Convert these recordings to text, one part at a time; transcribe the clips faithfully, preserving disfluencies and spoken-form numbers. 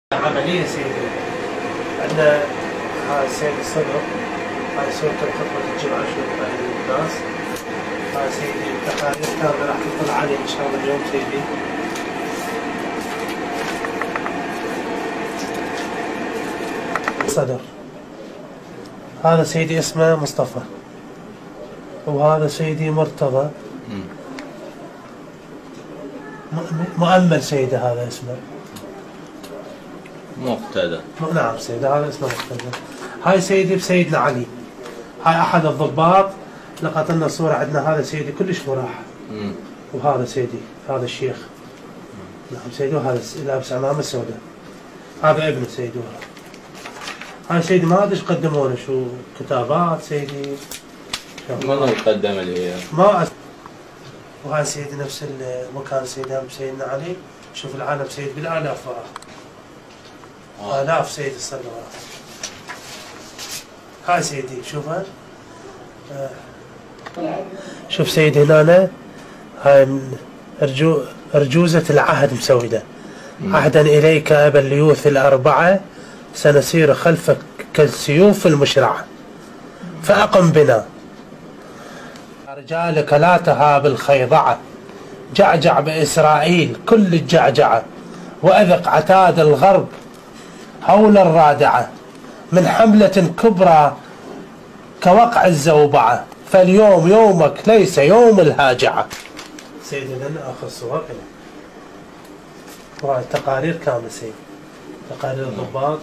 عملية سيدي. عندنا هاي سيد الصدر، هاي صورة خطبة الجمعة شوف هاي الناس. هاي سيدي التقارير كاملة راح تطلع عليه إن شاء الله اليوم سيدي. الصدر هذا سيدي اسمه مصطفى، وهذا سيدي مرتضى. مؤمل سيدي هذا اسمه مقتدى. نعم سيدي هذا اسمه مقتدى. هاي سيدي بسيدنا علي، هاي احد الضباط لقط لنا صورة عندنا. هذا سيدي كلش مراح، وهذا سيدي هذا الشيخ. نعم سيدي، وهذا لابس عمامة سوداء، هذا ابنه سيدي. هاي سيدي ما ادري ايش قدموا له، شو كتابات سيدي. من اللي قدم لي اياه؟ ما أس... وهاي سيدي نفس المكان سيدي بسيدنا علي. شوف العالم سيدي بالالاف وراه، آه. آلاف سيدي صار وراه. هاي سيدي شوفها، آه. شوف سيدي هنا هاي من أرجو أرجوزة العهد مسوده. عهدا إليك أبا الليوث الأربعة، سنسير خلفك كالسيوف المشرعة، فأقم بنا رجالك لا تهاب الخيضعة، جعجع بإسرائيل كل الجعجعة، وأذق عتاد الغرب هول الرادعة، من حملة كبرى كوقع الزوبعة، فاليوم يومك ليس يوم الهاجعة. سيدي لنا آخر صور هنا، وهاي التقارير كاملة سيدي، تقارير الضباط.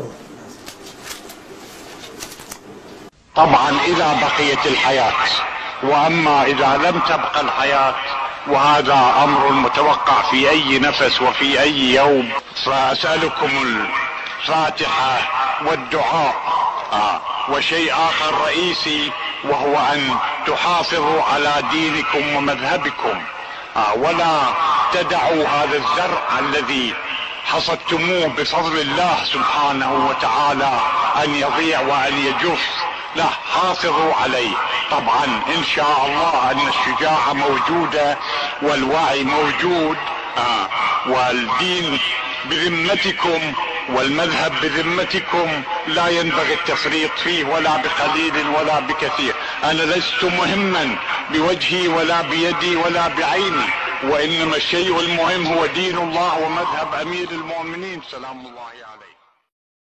طبعا إذا بقيت الحياة، وأما إذا لم تبقى الحياة وهذا أمر متوقع في أي نفس وفي أي يوم، فأسألكم الفاتحة والدعاء. آه. وشيء آخر رئيسي وهو أن تحافظوا على دينكم ومذهبكم، آه. ولا تدعوا هذا الزرع الذي حصدتموه بفضل الله سبحانه وتعالى أن يضيع وأن يجف. لا، حافظوا عليه. طبعا ان شاء الله ان الشجاعة موجودة والوعي موجود، آه والدين بذمتكم والمذهب بذمتكم، لا ينبغي التفريط فيه ولا بقليل ولا بكثير. انا لست مهما بوجهي ولا بيدي ولا بعيني، وانما الشيء المهم هو دين الله ومذهب امير المؤمنين سلام الله عليه.